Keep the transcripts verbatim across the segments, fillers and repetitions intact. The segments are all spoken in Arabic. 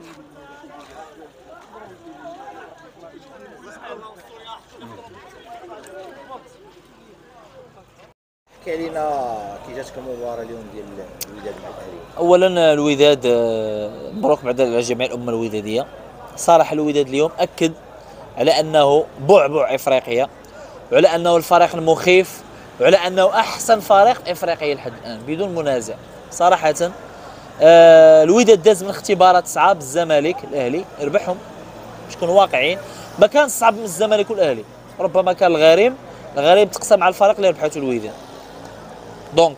احكي علينا كي جاتك المباراه اليوم ديال الوداد مع الاهلي. اولا الوداد آه، مبروك بعد على جميع الامه الوداديه. صراحه الوداد اليوم اكد على انه بعبع افريقيا، وعلى انه الفريق المخيف، وعلى انه احسن فريق افريقي لحد الان بدون منازع. صراحه آه الوداد داز من اختبارات صعاب الزمالك الاهلي ربحهم، باش نكونوا واقعيين. ما كان صعب من الزمالك والاهلي، ربما كان الغريم الغريم تقسم على الفريق اللي ربحته الوداد. دونك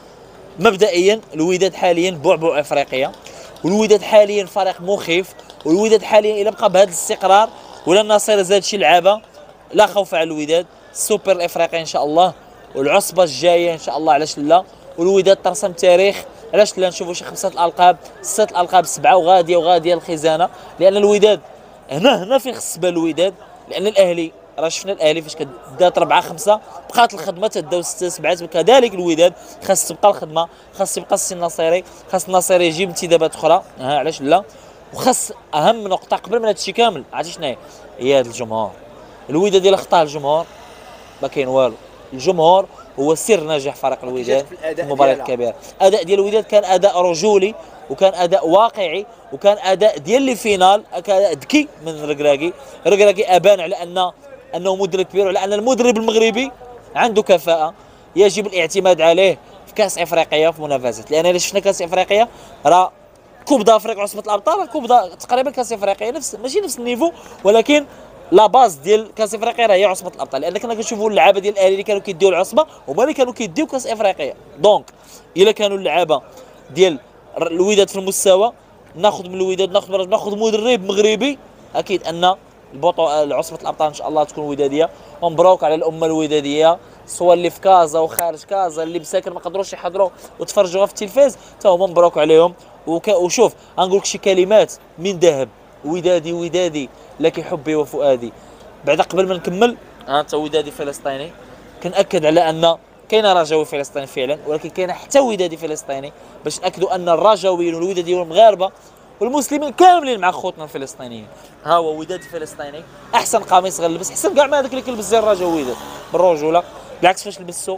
مبدئيا الوداد حاليا بعبع افريقيا، والوداد حاليا فريق مخيف، والوداد حاليا الا بقى بهذا الاستقرار ولا النصير زاد شي لعابه لا خوف على الوداد. السوبر الافريقي ان شاء الله، والعصبه الجايه ان شاء الله علاش لا، والوداد ترسم تاريخ علاش لا نشوفوا شي خمسه الالقاب سته الالقاب سبعه وغاديه وغاديه الخزانه. لان الوداد هنا هنا فين خص بال الوداد، لان الاهلي راه شفنا الاهلي فاش كدات أربعة خمسة بقات الخدمه تداو ستة سبعة، كذلك الوداد خاص تبقى الخدمه، خاص يبقى السي النصيري، خاص النصيري يجيب انتدابات اخرى ها علاش لا. وخاص اهم نقطه قبل من هذا الشيء كامل عرفتي شنو هي؟ هي هذا الجمهور. الوداد الا خطا الجمهور ما كاين والو. الجمهور هو سر نجاح فريق الوداد في المباريات الكبيره. الاداء ديال الوداد كان اداء رجولي، وكان اداء واقعي، وكان اداء ديال لي فينال، كان اداء ذكي من ركراكي. ركراكي ابان على ان انه مدرب كبير، وعلى ان المدرب المغربي عنده كفاءه يجب الاعتماد عليه في كاس افريقيا في منافسات. لان الا شفنا كاس افريقيا راه كوب دافريق عصبه الابطال، كوب تقريبا كاس افريقيا نفس ماشي نفس النيفو، ولكن لا باز ديال كاس افريقيا راه هي عصبه الابطال. لان كنا كنشوفوا اللعابه ديال الاهلي اللي كانوا كيديو العصبه هما اللي كانوا كيديو كاس افريقيا. دونك الا كانوا اللعابه ديال الوداد في المستوى، ناخذ من الوداد ناخذ ناخذ مدرب مغربي، اكيد ان البطوله عصبه الابطال ان شاء الله تكون وداديه. ومبروك على الامه الوداديه، سواء اللي في كازا وخارج كازا، اللي مساكن ما قدروش يحضروا وتفرجوها في التلفاز، حتى هما مبروك عليهم. وك... وشوف غنقول لك شي كلمات من ذهب: ودادي ودادي لك حبي وفؤادي. بعد قبل ما نكمل، انت ودادي فلسطيني، كنأكد على ان كاين رجاوي فلسطيني فعلا، ولكن كاين حتى ودادي فلسطيني، باش ناكدوا ان الرجاويين والوداديين والمغاربه والمسلمين كاملين مع خوتنا الفلسطينيين. ها هو ودادي فلسطيني، احسن قميص غنلبس، احسن كاع من هذاك اللي كيلبس زي الرجاوي وداد بالرجوله. بالعكس فاش لبسته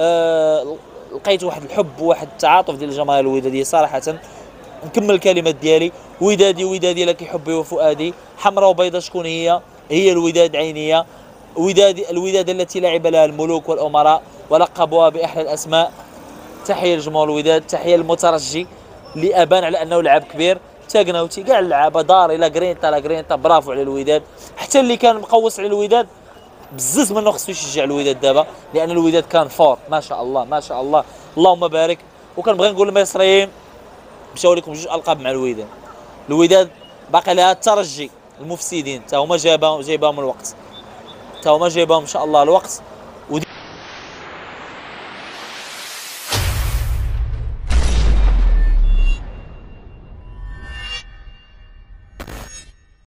آه لقيت واحد الحب وواحد التعاطف ديال الجماهير الوداديه صراحه. نكمل الكلمات ديالي: ودادي ودادي لك حبي وفؤادي، حمراء وبيضاء شكون هي؟ هي الوداد عينيه. وداد الوداد التي لعب لها الملوك والامراء ولقبوها باحلى الاسماء. تحيه لجمهور الوداد، تحيه للمترجي اللي ابان على انه لاعب كبير. تاقناوتي كاع اللعابه داري لا جرينتا لا جرينتا، برافو على الوداد. حتى اللي كان مقوس على الوداد بزز منه خصو يشجع الوداد دابا، لان الوداد كان فور ما شاء الله ما شاء الله اللهم بارك. وكنبغي نقول للمصريين مشاو لكم جوج القاب مع الوداد. الوداد باقي لها الترجي المفسدين، حتى هما جايبهم جايبهم الوقت، حتى هما جايبهم ان شاء الله الوقت.